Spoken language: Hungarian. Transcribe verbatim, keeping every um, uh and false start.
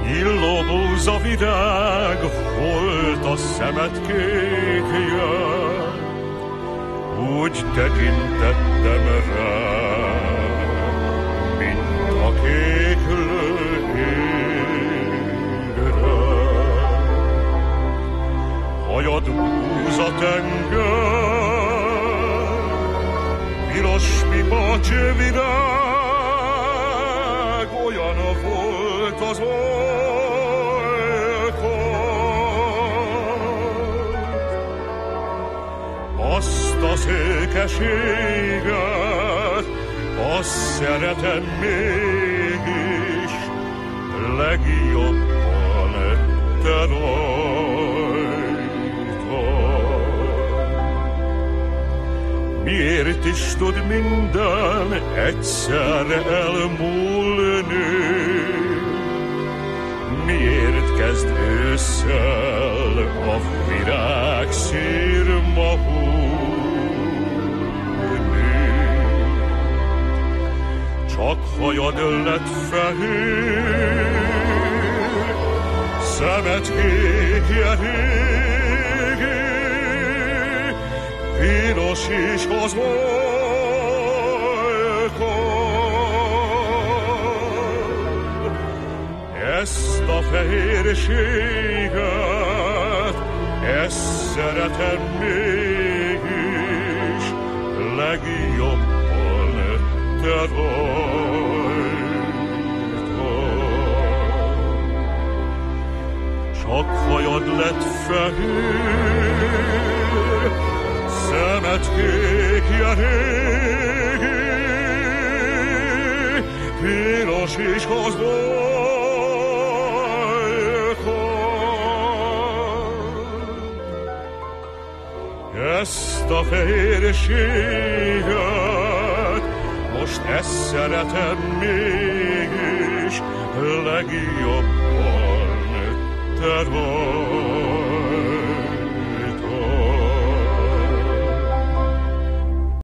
Illó búza virág volt a szemed kékje, úgy tekintettem rá, mint a kéklő égre. Hajad búza tenger, piros pipa csővirág, olyan volt az azt a szőkeséget, azt szeretem mégis, legjobban te rajtad. Miért is tud minden egyszerre elmúlni? Miért kezd ősszel a virág sírma hullni? Csak hajad lett fehér, szemed kékje régi, piros is az ezt a fehérséget, ezt szeretem mégis, legjobban te rajtad. Csak hajad lett fehér, szemed kékje régi, piros is az ezt a fehérséget, most ezt szeretem mégis, legjobban te rajtad.